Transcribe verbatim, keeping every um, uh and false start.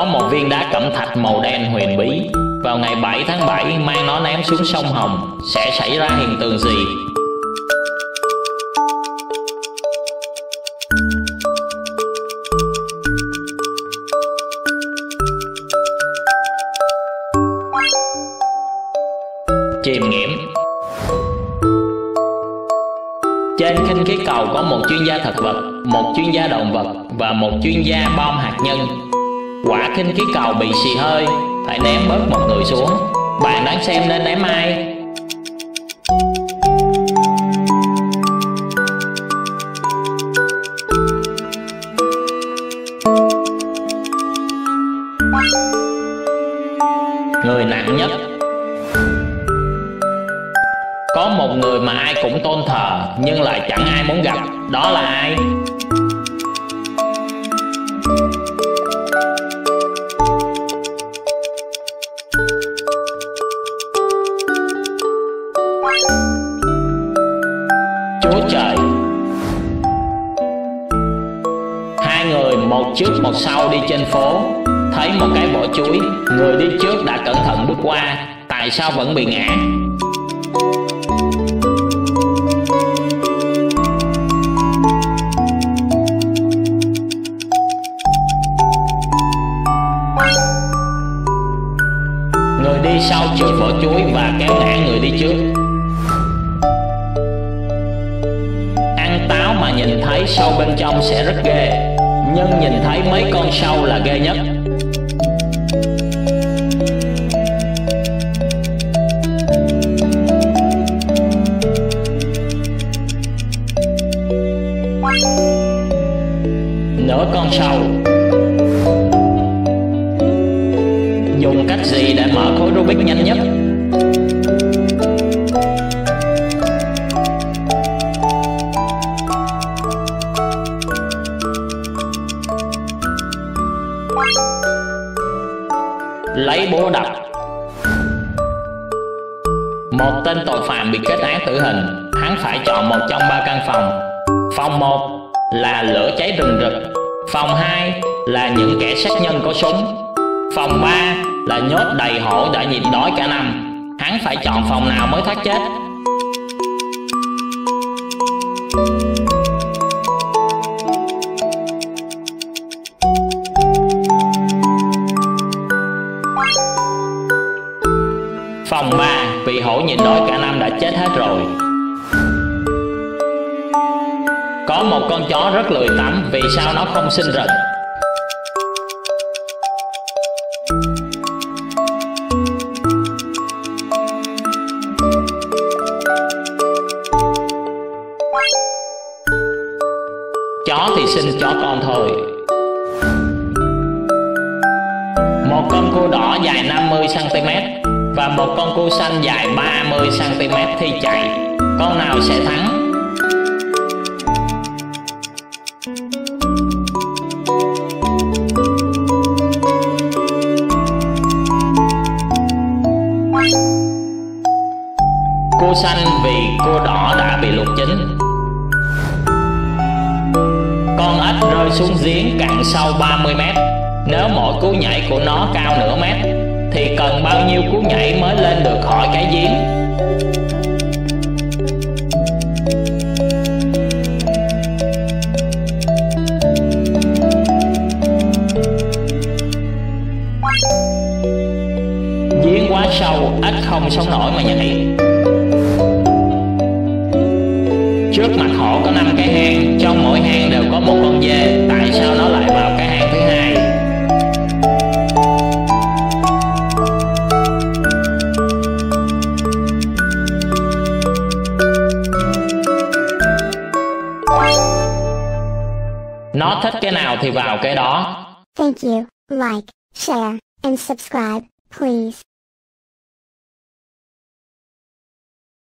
một viên đá cẩm thạch màu đen huyền bí. Vào ngày bảy tháng bảy, mang nó ném xuống sông Hồng. Sẽ xảy ra hiện tượng gì? Chiêm nghiệm. Trên khinh khí cầu có một chuyên gia thực vật, một chuyên gia động vật và một chuyên gia bom hạt nhân. Quả khinh khí cầu bị xì hơi, phải ném bớt một người xuống. Bạn đoán xem nên ném ai? Người nặng nhất. Có một người mà ai cũng tôn thờ nhưng lại chẳng ai muốn gặp. Đó là ai? Chúa Trời. Hai người một trước một sau đi trên phố, thấy một cái vỏ chuối. Người đi trước đã cẩn thận bước qua, tại sao vẫn bị ngã? Người đi sau trượt vỏ chuối và kéo ngã người đi trước. Ăn táo mà nhìn thấy sâu bên trong sẽ rất ghê, nhưng nhìn thấy mấy con sâu là ghê nhất. Nửa con sâu. Dùng cách gì để mở khối Rubik nhanh nhất? Lấy búa đập. Một tên tội phạm bị kết án tử hình. Hắn phải chọn một trong ba căn phòng. Phòng một là lửa cháy rừng rực. Phòng hai là những kẻ sát nhân có súng. Phòng ba là nhốt đầy hổ đã nhịn đói cả năm. Hắn phải chọn phòng nào mới thoát chết? Phòng ba, vì hổ nhịn đói cả năm đã chết hết rồi. Có một con chó rất lười tắm, vì sao nó không sinh rực? Chó thì sinh chó con thôi. Một con cua đỏ dài năm mươi xăng ti mét và một con cua xanh dài ba mươi xăng ti mét thi chạy, con nào sẽ thắng? Cua xanh vì cua đỏ đã bị luộc chín. Con ếch rơi xuống giếng cạn sâu ba mươi mét. Nếu mỗi cú nhảy của nó cao nửa mét thì cần bao nhiêu cú nhảy mới lên được khỏi cái giếng? Giếng quá sâu, ếch không sống nổi mà nhảy. Trước mặt họ có năm cái hang, trong mỗi hang đều có một con dê, tại sao nó lại vào cái hang thứ hai? Nó thích cái nào thì vào cái đó. Thank you. Like, share, and subscribe, please.